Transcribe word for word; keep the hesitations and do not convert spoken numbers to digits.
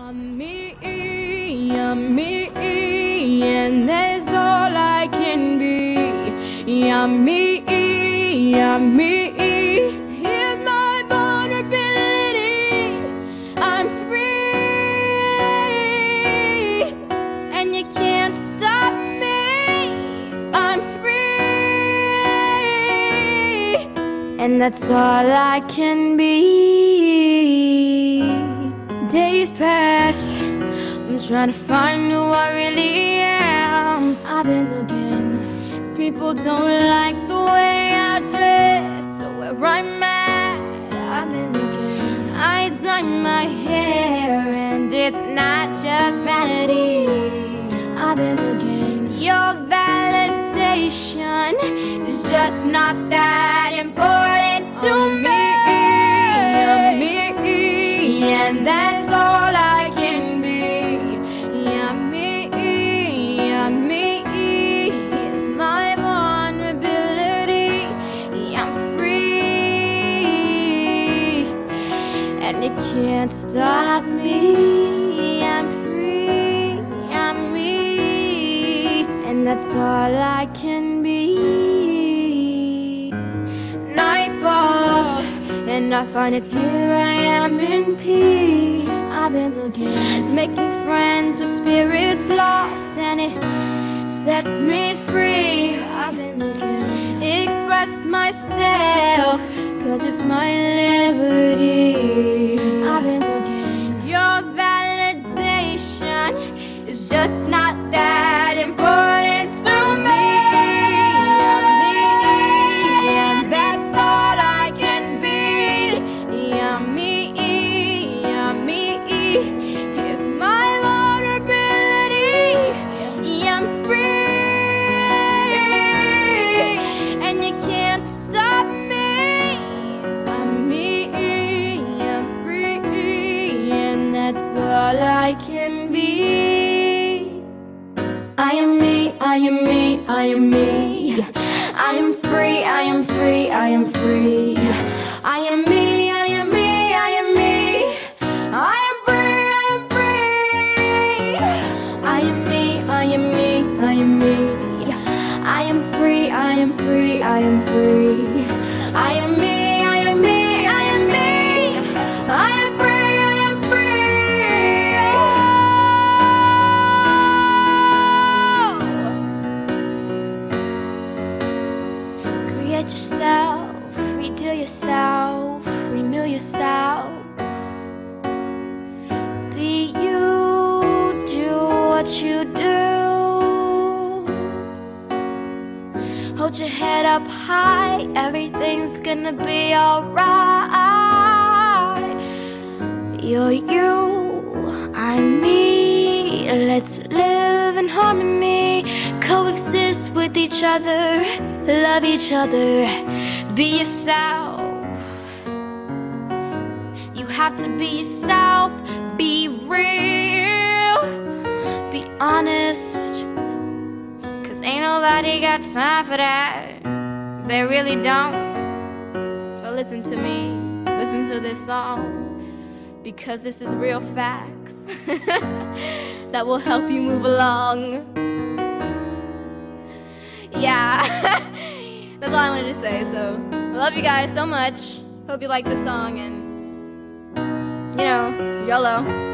I'm me, I'm me, and that's all I can be. I'm me, I'm me, here's my vulnerability. I'm free, and you can't stop me. I'm free, and that's all I can be. Days pass, I'm trying to find who I really am. I've been looking, people don't like the way I dress or where I'm at. I've been looking, I dye my hair and it's not just vanity. I've been looking, your validation is just not that important to me. And that's all I can be. Yeah, me, yeah, me is my vulnerability. I'm free, and you can't stop me. I'm free, I'm me, and that's all I can be. Night falls, and I find it's here I am in peace. I've been looking, making friends with spirits lost, and it sets me free. I've been looking, express myself, cause it's my liberty. I've been looking, your validation is just not that important to me. All I can be. I am me, I am me, I am me. I am free, I am free, I am free. I am me, I am me, I am me. I am free, I am free. I am me, I am me, I am me. I am free, I am free, I am free. I am me, I am me, I am me. I am free. Create yourself, redo yourself, renew yourself. Be you, do what you do. Hold your head up high, everything's gonna be alright. You're you, I'm me. Let's live in harmony, coexist with each other, love each other, be yourself. You have to be yourself, be real, be honest, cause ain't nobody got time for that. They really don't. So listen to me, listen to this song, because this is real facts that will help you move along. Yeah. That's all I wanted to say. So I love you guys so much. Hope you like the song, and you know, YOLO.